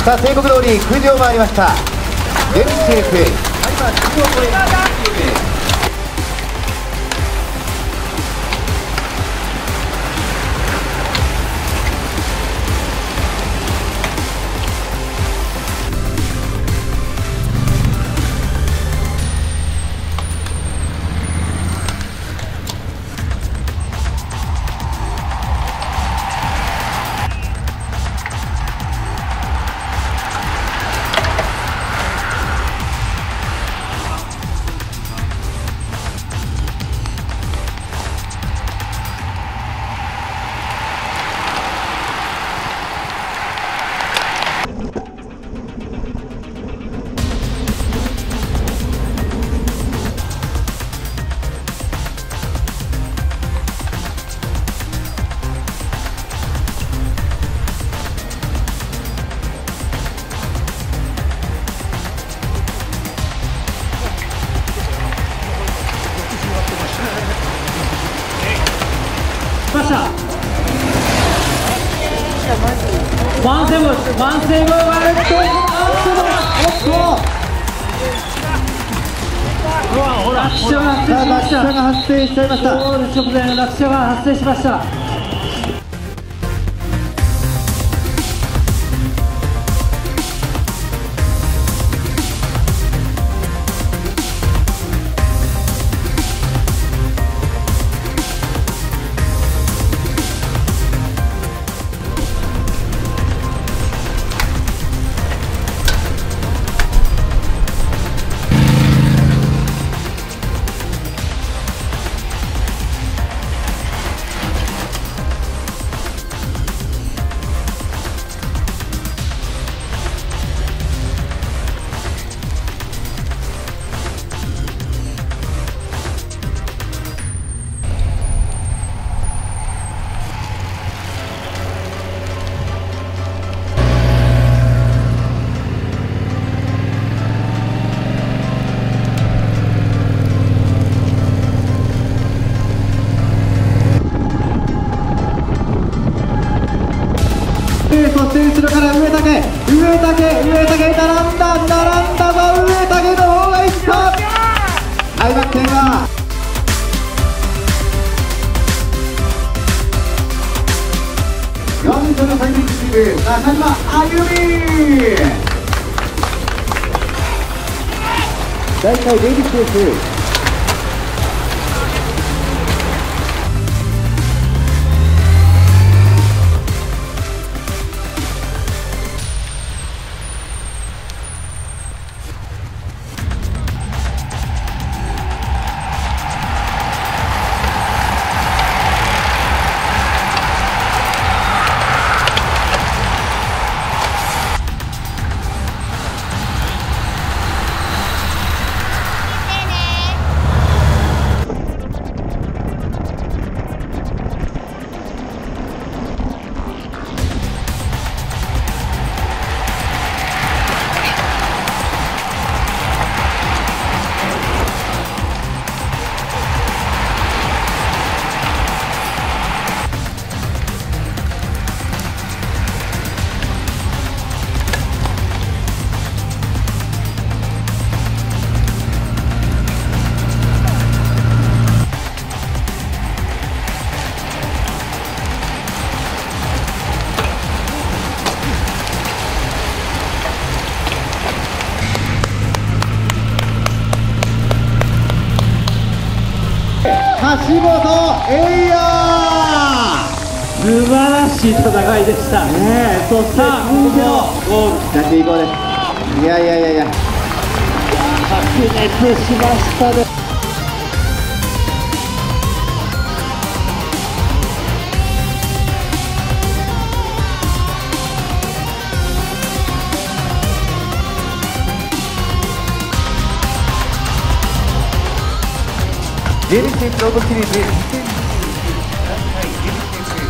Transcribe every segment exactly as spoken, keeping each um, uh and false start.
さあ、定刻通りくじを回りました。全セーフ。今じゅうを超えたワンセーブ、ワンセーブ、ワンセーブ、落車が発生しちゃいました。ゴール直前の落車が発生しました。そして後ろから上竹、上竹、上竹、並んだ、並んだぞ、上竹の方がいった。開幕戦はよん度のサイクリングチーム、中島あゆみ。大体デイビッドです。橋本エイヤー、素晴らしい戦いでしたね。そして続けのゴール、やっていこうです。いやいやいやいや、白熱しましたね。ジェリー選手ロードシリーズにせんにじゅういちはいジェリー選手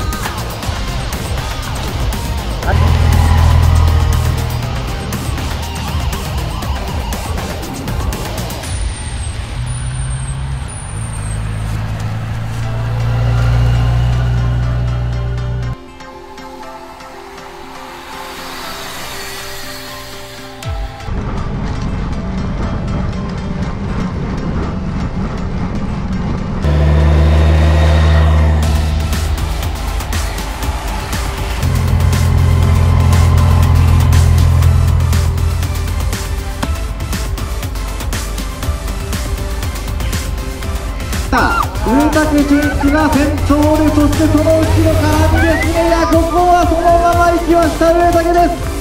植竹俊一が先頭で、そしてその後ろからにですね、いやここはそのまま行きました植竹です。